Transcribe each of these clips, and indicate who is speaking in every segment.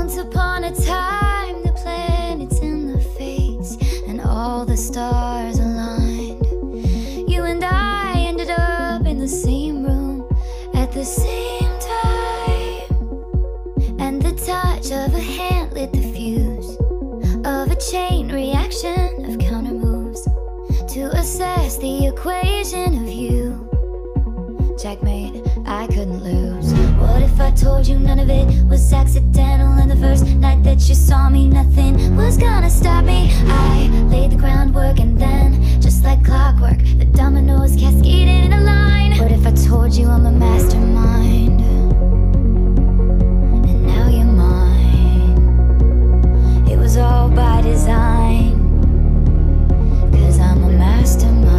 Speaker 1: Once upon a time, the planets and the fates and all the stars aligned. You and I ended up in the same room at the same time. And the touch of a hand lit the fuse of a chain reaction of countermoves to assess the equation of you. Checkmate, I couldn't lose. What if I told you none of it was accidental? And the first night that you saw me, nothing was gonna stop me. I laid the groundwork and then, just like clockwork, the dominoes cascaded in a line. What if I told you I'm a mastermind? And now you're mine. It was all by design, 'cause I'm a mastermind.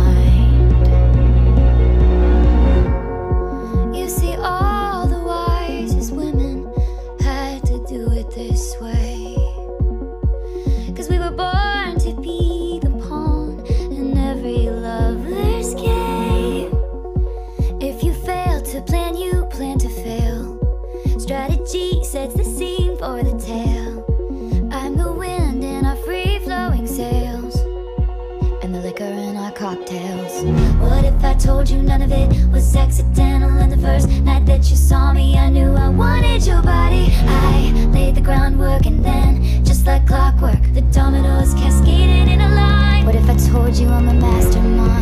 Speaker 1: You see, all the wisest women had to do it this way, 'cause we were born to be the pawn in every lover's game. If you fail to plan, you plan to fail. Strategy sets the scene for the tale. I'm the wind in our free-flowing sails, and the liquor in our cocktails. What if I told you none of it was accidental? And the first night that you saw me, I knew I wanted your body. I laid the groundwork and then, just like clockwork, the dominoes cascaded in a line. What if I told you I'm a mastermind?